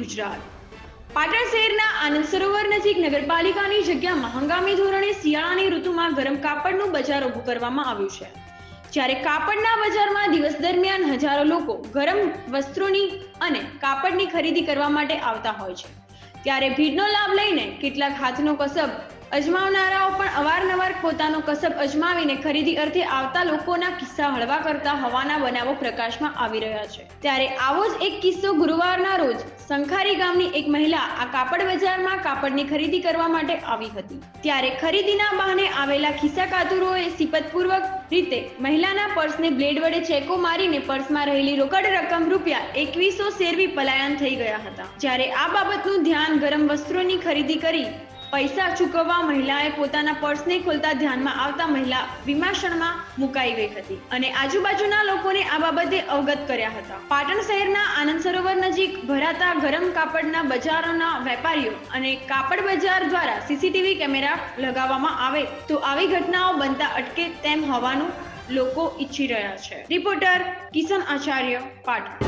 ગુજરાત। પાટણ શહેરના આનંદ સરોવર નજીક નગરપાલિકાની જગ્યામાં હંગામી ધોરણે શિયાળાની ઋતુમાં ગરમ કાપડનું બજાર ઊભું કરવામાં આવ્યું છે। જ્યારે કાપડના બજારમાં દિવસ દરમિયાન હજારો લોકો ગરમ વસ્ત્રોની અને કાપડની ખરીદી કરવા માટે આવતા હોય છે, ત્યારે ભીડનો લાભ લઈને કેટલાક હાથનો કસબ અજમાવનારાઓ પણ અવારનવાર પોતાનો કસબ અજમાવીને ખરીદી અર્થે આવતા લોકોના કિસ્સા હળવા કરતા હોવાના બનાવો પ્રકાશમાં આવી રહ્યા છે। ત્યારે આવો જ એક કિસ્સો ગુરુવારના રોજ સંખારી ગામની એક મહિલા આ કાપડ બજારમાં કાપડની ખરીદી કરવા માટે આવી હતી। ત્યારે ખરીદીના બહાને આવેલા ખિસ્સા કાતુરોએ સિફતપૂર્વક રીતે મહિલાના પર્સને બ્લેડ વડે ચેકો મારીને પર્સમાં રહેલી રોકડ રકમ ₹2100 શેરવી પલાયન થઈ ગયા હતા। જ્યારે આ બાબતનું ધ્યાન ગરમ વસ્ત્રોની ખરીદી કરી પૈસા ચૂકવવા મહિલાએ પોતાના પર્સને ખોલતા ધ્યાનમાં આવતા મહિલા વિમાશણમાં મુકાઈ ગઈ હતી અને આજુબાજુના લોકોને આ બાબતે અવગત કર્યા હતા। પાટણ શહેરના આનંદ સરોવર નજીક ભરાતા ગરમ કાપડના બજારોના વેપારીઓ અને કાપડ બજાર દ્વારા સીસીટીવી કેમેરા લગાવવામાં આવે તો આવી ઘટનાઓ બનતા અટકે તેમ હોવાનું લોકો ઈચ્છી રહ્યા છે। રિપોર્ટર કિશન આચાર્ય, પાટણ।